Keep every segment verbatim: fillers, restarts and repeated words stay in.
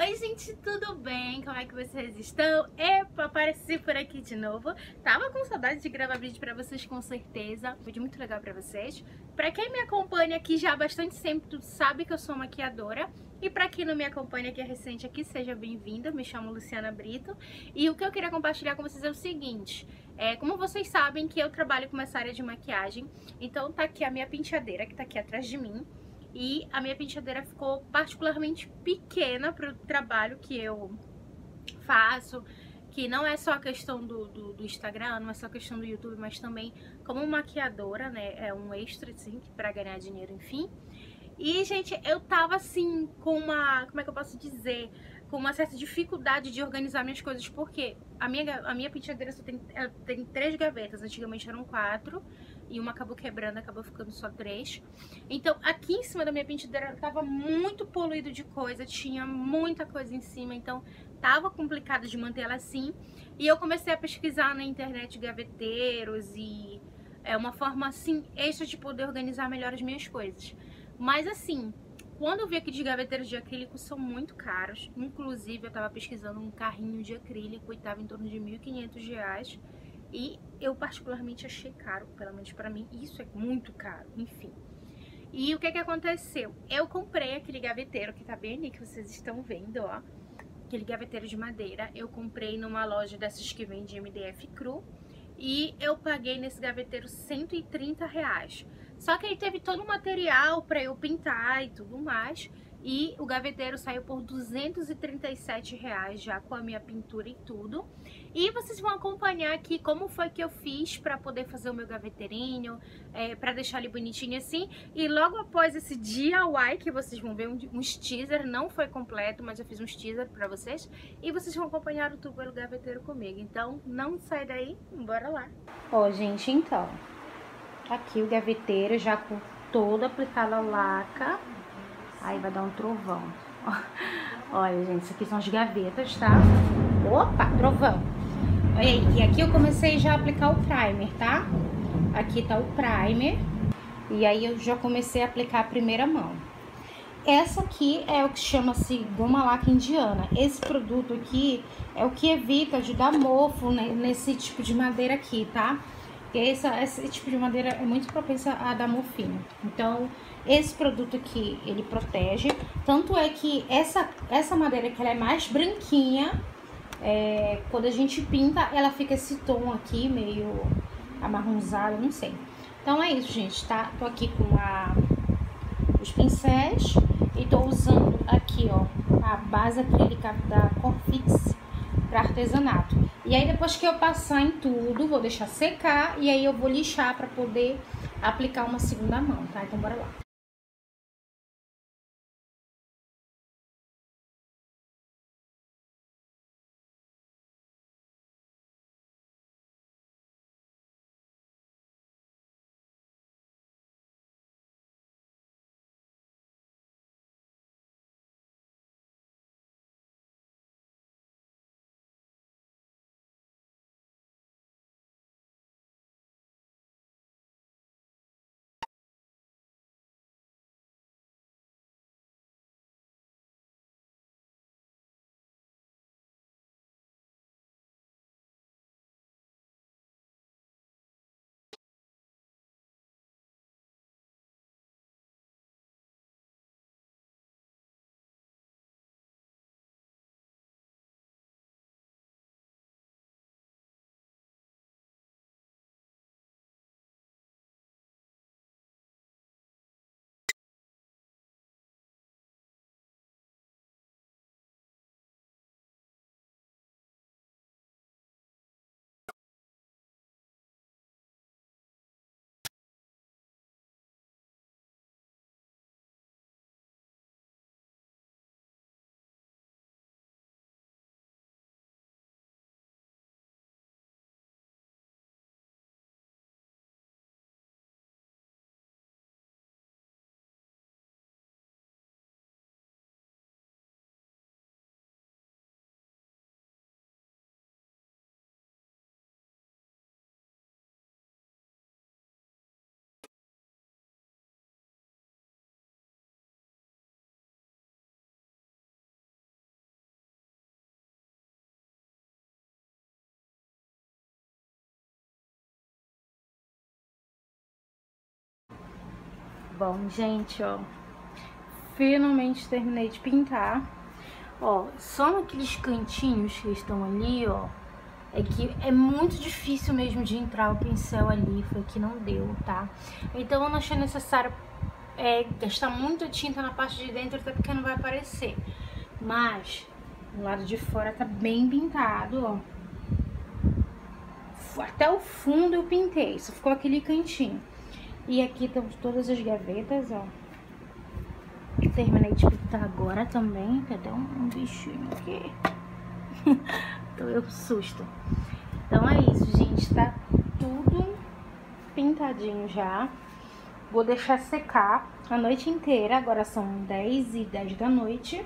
Oi gente, tudo bem? Como é que vocês estão? Epa, apareci por aqui de novo. Tava com saudade de gravar vídeo pra vocês, com certeza. Um vídeo muito legal pra vocês. Pra quem me acompanha aqui já há bastante tempo, tu sabe que eu sou maquiadora. E pra quem não me acompanha, que é recente aqui, seja bem-vinda. Me chamo Luciana Brito. E o que eu queria compartilhar com vocês é o seguinte. É, como vocês sabem que eu trabalho com essa área de maquiagem, então tá aqui a minha penteadeira, que tá aqui atrás de mim. E a minha penteadeira ficou particularmente pequena para o trabalho que eu faço, que não é só a questão do, do, do Instagram, não é só a questão do YouTube, mas também como maquiadora, né? É um extra, assim, para ganhar dinheiro, enfim. E, gente, eu tava assim com uma, como é que eu posso dizer, com uma certa dificuldade de organizar minhas coisas, porque a minha, a minha penteadeira só tem, ela tem três gavetas, antigamente eram quatro, e uma acabou quebrando, acabou ficando só três. Então, aqui em cima da minha penteadeira tava muito poluído de coisa, tinha muita coisa em cima, então tava complicado de manter ela assim. E eu comecei a pesquisar na internet gaveteiros e é uma forma assim extra de poder organizar melhor as minhas coisas. Mas assim, quando eu vi que os gaveteiros de acrílico são muito caros, inclusive eu tava pesquisando um carrinho de acrílico e tava em torno de mil e quinhentos reais. E eu particularmente achei caro, pelo menos pra mim, isso é muito caro, enfim. E o que que aconteceu? Eu comprei aquele gaveteiro que tá bem ali, que vocês estão vendo, ó. Aquele gaveteiro de madeira, eu comprei numa loja dessas que vende M D F cru. E eu paguei nesse gaveteiro cento e trinta reais. Só que aí teve todo o material pra eu pintar e tudo mais. E o gaveteiro saiu por duzentos e trinta e sete reais já com a minha pintura e tudo. E vocês vão acompanhar aqui como foi que eu fiz pra poder fazer o meu gaveteirinho, é, pra deixar ele bonitinho assim. E logo após esse D I Y, que vocês vão ver um, uns teaser, não foi completo, mas eu fiz uns teaser pra vocês. E vocês vão acompanhar o tour pelo gaveteiro comigo. Então não sai daí, bora lá. Ó, gente, então, aqui o gaveteiro já com toda aplicada a laca. Aí vai dar um trovão. Olha, gente, isso aqui são as gavetas, tá? Opa, trovão. Olha aí, e aqui eu comecei já a aplicar o primer, tá? Aqui tá o primer. E aí eu já comecei a aplicar a primeira mão. Essa aqui é o que chama-se goma laca indiana. Esse produto aqui é o que evita de dar mofo nesse tipo de madeira aqui, tá? Porque esse, esse tipo de madeira é muito propensa a dar mofinho. Então, esse produto aqui, ele protege. Tanto é que essa, essa madeira que ela é mais branquinha, é, quando a gente pinta, ela fica esse tom aqui, meio amarronzado, não sei. Então é isso, gente, tá? Tô aqui com a, os pincéis e tô usando aqui, ó, a base acrílica da Corfix para artesanato. E aí depois que eu passar em tudo, vou deixar secar e aí eu vou lixar para poder aplicar uma segunda mão, tá? Então bora lá. Bom, gente, ó, finalmente terminei de pintar. Ó, só naqueles cantinhos que estão ali, ó, é que é muito difícil mesmo de entrar o pincel ali, foi que não deu, tá? Então eu não achei necessário é, gastar muita tinta na parte de dentro, até porque não vai aparecer. Mas o lado de fora tá bem pintado, ó. Até o fundo eu pintei, só ficou aquele cantinho. E aqui estão todas as gavetas, ó. Terminei de pintar agora também, entendeu? Um bichinho aqui. Então eu susto. Então é isso, gente. Tá tudo pintadinho já. Vou deixar secar a noite inteira. Agora são dez e dez da noite.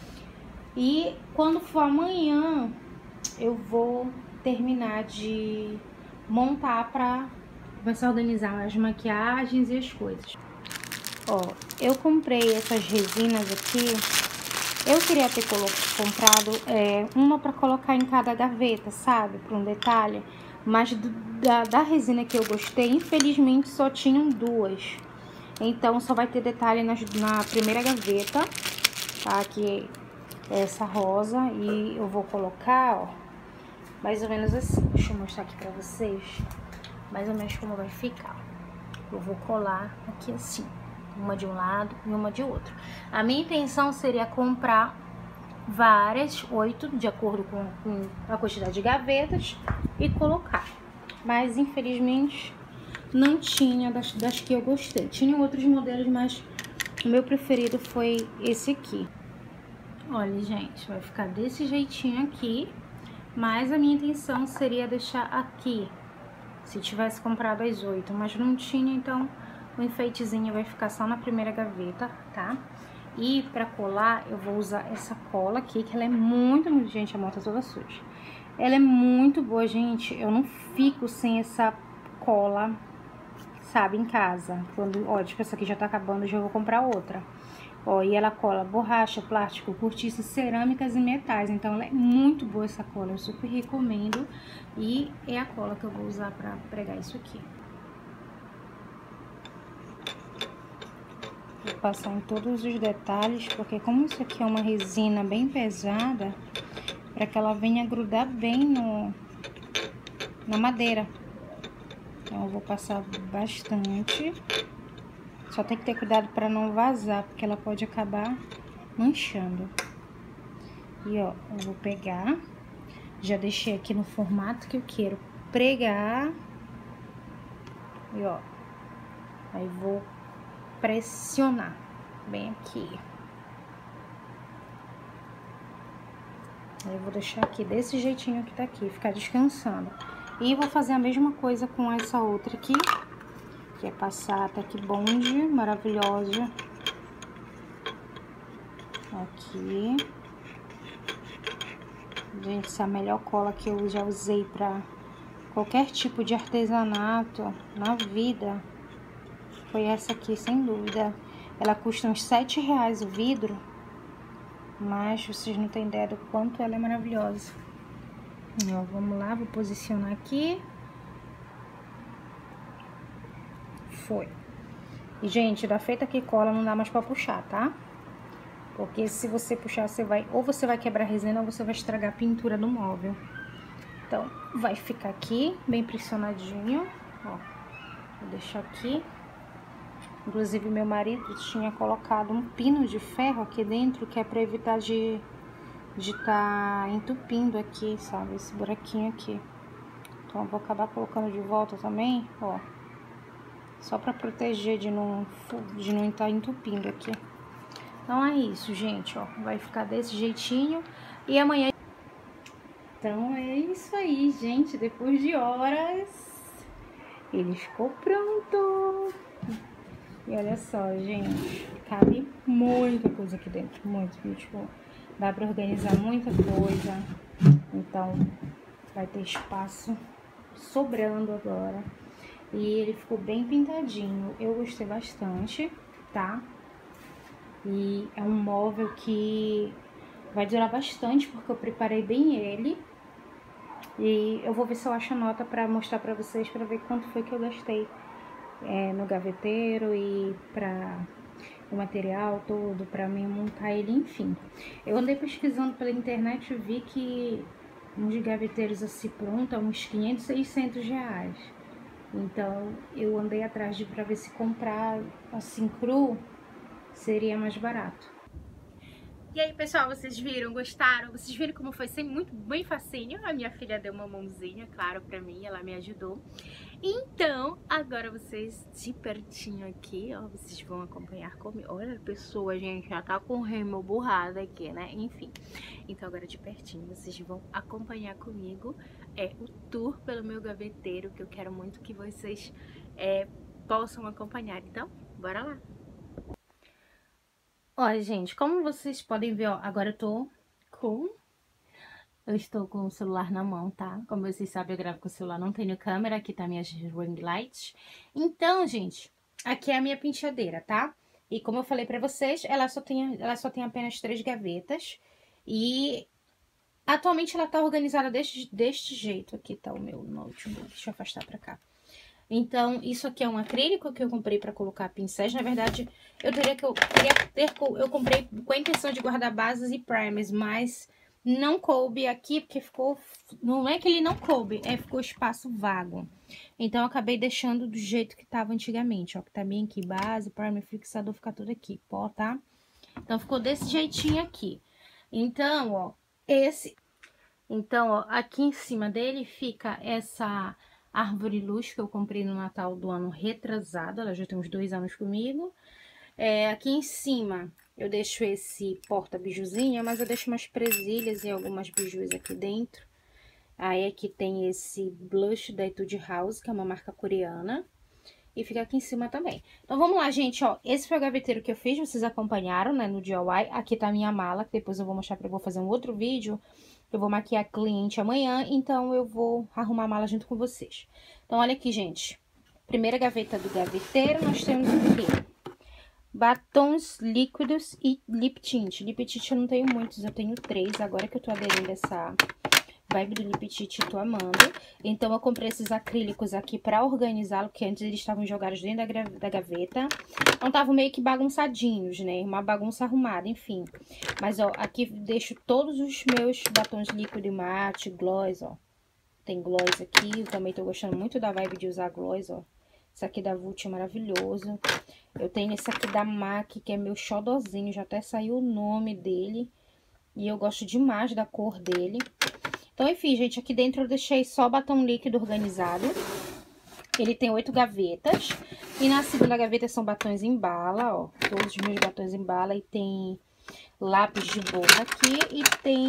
E quando for amanhã, eu vou terminar de montar pra começar a organizar as maquiagens e as coisas. Ó, eu comprei essas resinas aqui. Eu queria ter comprado é, uma pra colocar em cada gaveta, sabe? Pra um detalhe. Mas do, da, da resina que eu gostei, infelizmente só tinham duas. Então só vai ter detalhe na, na primeira gaveta, tá? Que é essa rosa. E eu vou colocar, ó, mais ou menos assim. Deixa eu mostrar aqui pra vocês. Mais ou menos como vai ficar. Eu vou colar aqui assim. Uma de um lado e uma de outro. A minha intenção seria comprar várias, oito, de acordo com, com a quantidade de gavetas, e colocar. Mas, infelizmente, não tinha das, das que eu gostei. Tinha outros modelos, mas o meu preferido foi esse aqui. Olha, gente, vai ficar desse jeitinho aqui. Mas a minha intenção seria deixar aqui, se tivesse comprado as oito, mas não tinha, então o enfeitezinho vai ficar só na primeira gaveta, tá? E pra colar, eu vou usar essa cola aqui, que ela é muito... Gente, a mão tá toda suja. Ela é muito boa, gente. Eu não fico sem essa cola, sabe, em casa. Quando, ó, tipo, essa aqui já tá acabando, eu já vou comprar outra. Ó, e ela cola borracha, plástico, cortiça, cerâmicas e metais. Então, ela é muito boa essa cola, eu super recomendo. E é a cola que eu vou usar pra pregar isso aqui. Vou passar em todos os detalhes, porque como isso aqui é uma resina bem pesada, para que ela venha grudar bem no, na madeira. Então eu vou passar bastante. Só tem que ter cuidado para não vazar, porque ela pode acabar manchando. E ó, eu vou pegar, já deixei aqui no formato que eu quero pregar. E ó, aí vou pressionar bem aqui. Aí eu vou deixar aqui desse jeitinho que tá aqui, ficar descansando. E vou fazer a mesma coisa com essa outra aqui, que é passar até que bonde, maravilhosa. Aqui. Gente, essa é a melhor cola que eu já usei pra qualquer tipo de artesanato na vida. Foi essa aqui, sem dúvida. Ela custa uns sete reais o vidro, mas vocês não têm ideia do quanto ela é maravilhosa. Ó, vamos lá, vou posicionar aqui. Foi. E, gente, da feita que cola não dá mais pra puxar, tá? Porque se você puxar, você vai... Ou você vai quebrar a resina, ou você vai estragar a pintura do móvel. Então, vai ficar aqui, bem pressionadinho. Ó, vou deixar aqui. Inclusive, meu marido tinha colocado um pino de ferro aqui dentro, que é pra evitar de de tá entupindo aqui, sabe? Esse buraquinho aqui. Então, eu vou acabar colocando de volta também, ó. Só pra proteger de não de não estar entupindo aqui. Então, é isso, gente, ó. Vai ficar desse jeitinho. E amanhã... Então, é isso aí, gente. Depois de horas, ele ficou pronto. E olha só, gente, cabe muita coisa aqui dentro, muito, tipo, dá pra organizar muita coisa, então vai ter espaço sobrando agora. E ele ficou bem pintadinho, eu gostei bastante, tá? E é um móvel que vai durar bastante, porque eu preparei bem ele. E eu vou ver se eu acho a nota pra mostrar pra vocês, pra ver quanto foi que eu gastei é, no gaveteiro e pra o material todo, pra mim montar ele, enfim. Eu andei pesquisando pela internet e vi que uns gaveteiros assim pronto, uns quinhentos, seiscentos reais. Então, eu andei atrás de pra ver se comprar assim cru seria mais barato. E aí, pessoal, vocês viram? Gostaram? Vocês viram como foi sempre muito bem facinho? A minha filha deu uma mãozinha, claro, pra mim, ela me ajudou. Então, agora vocês de pertinho aqui, ó, vocês vão acompanhar comigo. Olha a pessoa, gente, já tá com o remo burrado aqui, né? Enfim, então agora de pertinho vocês vão acompanhar comigo é o tour pelo meu gaveteiro, que eu quero muito que vocês é, possam acompanhar. Então, bora lá! Ó, gente, como vocês podem ver, ó, agora eu tô com... Eu estou com o celular na mão, tá? Como vocês sabem, eu gravo com o celular, não tenho câmera. Aqui tá minhas ring lights. Então, gente, aqui é a minha penteadeira, tá? E como eu falei pra vocês, ela só tem, ela só tem apenas três gavetas. E atualmente ela tá organizada deste, deste jeito. Aqui tá o meu notebook, deixa eu afastar pra cá. Então, isso aqui é um acrílico que eu comprei pra colocar pincéis. Na verdade, eu teria que eu queria ter eu comprei com a intenção de guardar bases e primers, mas não coube aqui porque ficou, não é que ele não coube, é ficou espaço vago. Então, eu acabei deixando do jeito que tava antigamente, ó, que tá bem aqui base, primer, fixador, fica tudo aqui, pó, tá? Então, ficou desse jeitinho aqui. Então, ó, esse Então, ó, aqui em cima dele fica essa árvore luz que eu comprei no Natal do ano retrasado, ela já tem uns dois anos comigo. É, aqui em cima eu deixo esse porta-bijuzinha, mas eu deixo umas presilhas e algumas bijus aqui dentro. Aí aqui tem esse blush da Etude House, que é uma marca coreana. E fica aqui em cima também. Então, vamos lá, gente, ó. Esse foi o gaveteiro que eu fiz, vocês acompanharam, né, no D I Y. Aqui tá a minha mala, que depois eu vou mostrar pra eu vou fazer um outro vídeo. Eu vou maquiar cliente amanhã, então eu vou arrumar a mala junto com vocês. Então, olha aqui, gente. Primeira gaveta do gaveteiro, nós temos aqui batons líquidos e lip tint. Lip tint eu não tenho muitos, eu tenho três. Agora que eu tô aderindo a essa vibe do lip tint, tô amando. Então, eu comprei esses acrílicos aqui pra organizá-lo, porque antes eles estavam jogados dentro da, da gaveta. Então, estavam meio que bagunçadinhos, né? Uma bagunça arrumada, enfim. Mas, ó, aqui deixo todos os meus batons líquido e mate, gloss, ó. Tem gloss aqui, eu também tô gostando muito da vibe de usar gloss, ó. Esse aqui da Vult é maravilhoso. Eu tenho esse aqui da MAC, que é meu xodozinho, já até saiu o nome dele. E eu gosto demais da cor dele. Então, enfim, gente, aqui dentro eu deixei só batom líquido organizado. Ele tem oito gavetas. E na segunda gaveta são batons em bala, ó. Todos os meus batons em bala. E tem lápis de borra aqui. E tem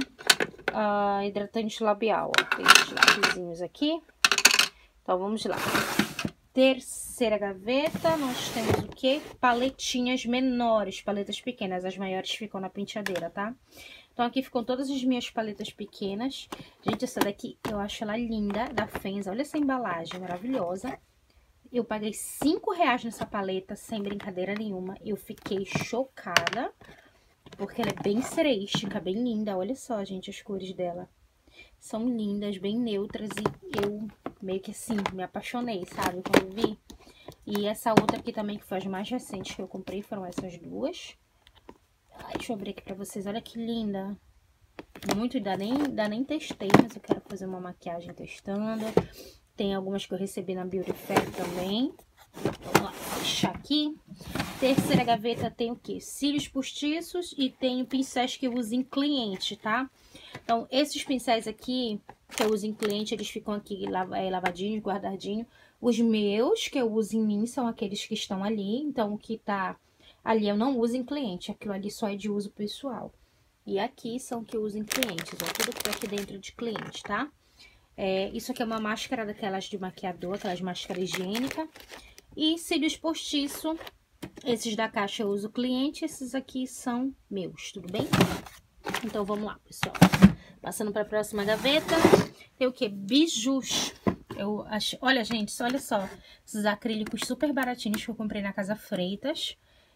uh, hidratante labial, ó. Tem esses lapisinhos aqui. Então, vamos lá. Terceira gaveta, nós temos o quê? Paletinhas menores, paletas pequenas. As maiores ficam na penteadeira, tá? Então, aqui ficam todas as minhas paletas pequenas. Gente, essa daqui eu acho ela linda, da Fenza. Olha essa embalagem maravilhosa. Eu paguei cinco reais nessa paleta, sem brincadeira nenhuma. Eu fiquei chocada, porque ela é bem sereística, bem linda. Olha só, gente, as cores dela. São lindas, bem neutras e eu meio que assim, me apaixonei, sabe, quando vi. E essa outra aqui também, que foi as mais recentes que eu comprei, foram essas duas. Ai, deixa eu abrir aqui pra vocês, olha que linda. Muito, ainda nem, ainda nem testei, mas eu quero fazer uma maquiagem testando. Tem algumas que eu recebi na Beauty Fair também. Vamos lá, fechar aqui. Terceira gaveta tem o quê? Cílios postiços e tem pincéis que eu uso em cliente, tá? Então, esses pincéis aqui que eu uso em cliente, eles ficam aqui lavadinhos, guardadinhos. Os meus que eu uso em mim são aqueles que estão ali. Então, o que tá ali eu não uso em cliente. Aquilo ali só é de uso pessoal. E aqui são que eu uso em clientes, ó. Tudo que tá aqui dentro de cliente, tá? É, isso aqui é uma máscara daquelas de maquiador, aquelas máscaras higiênicas. E cílios postiço. Esses da caixa eu uso cliente, esses aqui são meus, tudo bem? Então, vamos lá, pessoal. Passando para a próxima gaveta, tem o que? Bijus. Eu acho... Olha, gente, olha só. Esses acrílicos super baratinhos que eu comprei na Casa Freitas.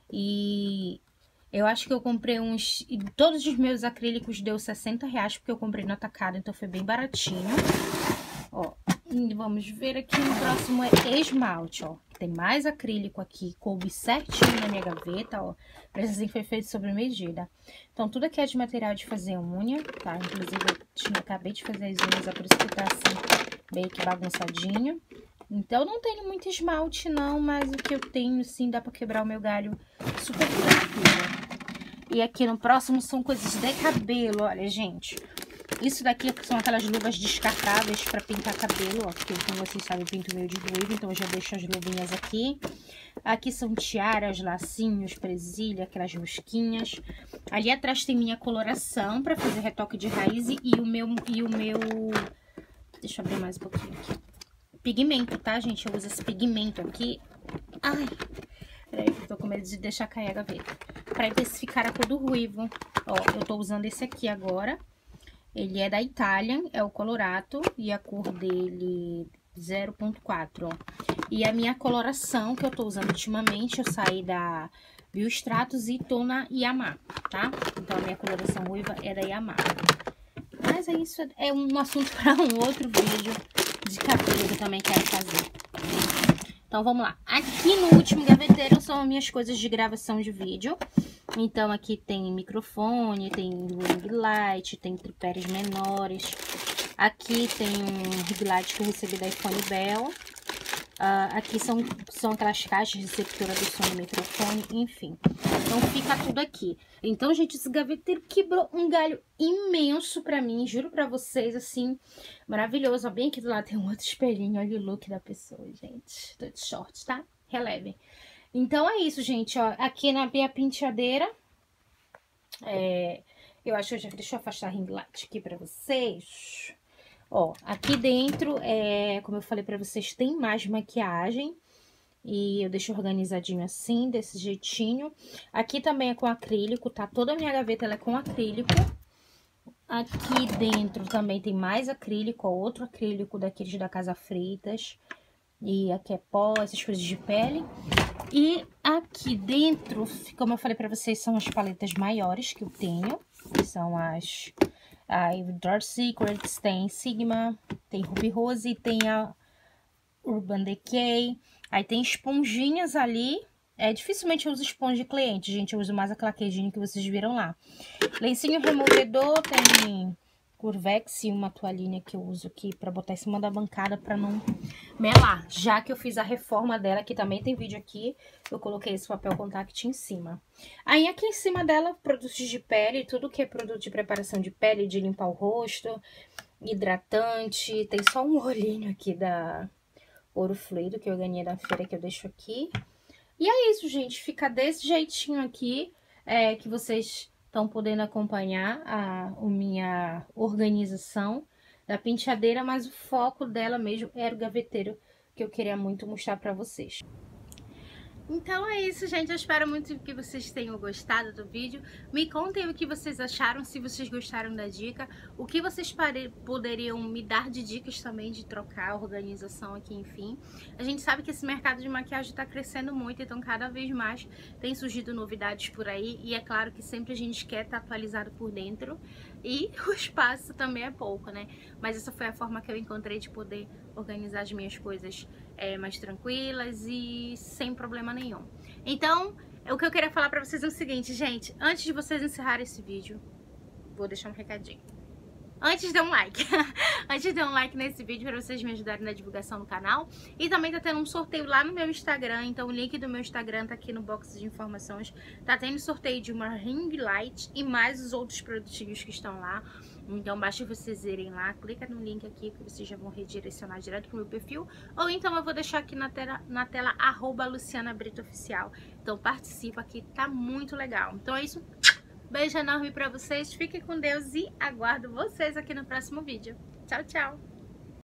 E eu acho que eu comprei uns... E todos os meus acrílicos deu sessenta reais, porque eu comprei no atacado, então foi bem baratinho. Ó, E vamos ver aqui no próximo é esmalte, ó. Tem mais acrílico aqui, coube certinho na minha gaveta, ó. Parece assim que foi feito sob medida. Então, tudo aqui é de material de fazer unha, tá? Inclusive, eu tinha, acabei de fazer as unhas, é por isso que tá assim, meio que bagunçadinho. Então, não tenho muito esmalte, não, mas o que eu tenho, sim, dá pra quebrar o meu galho super tranquilo. E aqui no próximo são coisas de cabelo, olha, gente. Isso daqui são aquelas luvas descartáveis para pintar cabelo, ó. Porque, como vocês sabem, eu pinto meio de ruivo, então eu já deixo as luvinhas aqui. Aqui são tiaras, lacinhos, presilha, aquelas rosquinhas. Ali atrás tem minha coloração para fazer retoque de raiz e o meu... E o meu... Deixa eu abrir mais um pouquinho aqui. Pigmento, tá, gente? Eu uso esse pigmento aqui. Ai... Peraí, eu tô com medo de deixar cair a gaveta. Para intensificar a cor do ruivo. Ó, eu tô usando esse aqui agora. Ele é da Italian, é o Colorato, e a cor dele zero ponto quatro, ó. E a minha coloração que eu tô usando ultimamente, eu saí da Biostratos e tô na Yamaha, tá? Então, a minha coloração ruiva é da Yamaha. Mas é isso, é um assunto para um outro vídeo de cabelo que eu também quero fazer. Então, vamos lá. Aqui no último gaveteiro são as minhas coisas de gravação de vídeo. Então, aqui tem microfone, tem ring light, tem tripés menores. Aqui tem um ring light que eu recebi da iPhone Bell. Uh, aqui são, são aquelas caixas receptoras do som do microfone, enfim. Então, fica tudo aqui. Então, gente, esse gaveteiro quebrou um galho imenso pra mim, juro pra vocês, assim, maravilhoso. Ó, bem aqui do lado tem um outro espelhinho, olha o look da pessoa, gente. Tô de short, tá? Relevem. Então, é isso, gente, ó. Aqui na minha penteadeira, é, eu acho que eu já... Deixa eu afastar a ring light aqui pra vocês. Ó, aqui dentro, é, como eu falei pra vocês, tem mais maquiagem. E eu deixo organizadinho assim, desse jeitinho. Aqui também é com acrílico, tá? Toda a minha gaveta ela é com acrílico. Aqui dentro também tem mais acrílico, ó, outro acrílico daqueles da Casa Freitas. E aqui é pó, essas coisas de pele. E aqui dentro, como eu falei pra vocês, são as paletas maiores que eu tenho. Que são as... a Dark Secrets, tem Sigma, tem Ruby Rose e tem a Urban Decay. Aí tem esponjinhas ali. É, dificilmente eu uso esponja de cliente, gente. Eu uso mais aquela queijinha que vocês viram lá. Lencinho removedor, tem Curvex e uma toalhinha que eu uso aqui pra botar em cima da bancada pra não melar. Já que eu fiz a reforma dela, que também tem vídeo aqui, eu coloquei esse papel contact em cima. Aí aqui em cima dela, produtos de pele, tudo que é produto de preparação de pele, de limpar o rosto, hidratante. Tem só um olhinho aqui da Ouro Fluido que eu ganhei da feira, que eu deixo aqui. E é isso, gente. Fica desse jeitinho aqui, é, que vocês estão podendo acompanhar a, a minha organização da penteadeira, mas o foco dela mesmo era o gaveteiro que eu queria muito mostrar pra vocês. Então é isso, gente. Eu espero muito que vocês tenham gostado do vídeo. Me contem o que vocês acharam, se vocês gostaram da dica. O que vocês poderiam me dar de dicas também de trocar a organização aqui, enfim. A gente sabe que esse mercado de maquiagem está crescendo muito, então cada vez mais tem surgido novidades por aí. E é claro que sempre a gente quer estar atualizado por dentro. E o espaço também é pouco, né? Mas essa foi a forma que eu encontrei de poder organizar as minhas coisas é, mais tranquilas e sem problema nenhum. Então, o que eu queria falar pra vocês é o seguinte, gente. Antes de vocês encerrarem esse vídeo, vou deixar um recadinho. Antes, dê um like. Antes, dê um like nesse vídeo pra vocês me ajudarem na divulgação do canal. E também tá tendo um sorteio lá no meu Instagram. Então, o link do meu Instagram tá aqui no box de informações. Tá tendo sorteio de uma ring light e mais os outros produtinhos que estão lá. Então, basta vocês irem lá, clica no link aqui que vocês já vão redirecionar direto pro meu perfil. Ou então eu vou deixar aqui na tela, na tela arroba Luciana Brito Oficial. Então, participa aqui, tá muito legal. Então é isso. Beijo enorme pra vocês, fiquem com Deus e aguardo vocês aqui no próximo vídeo. Tchau, tchau!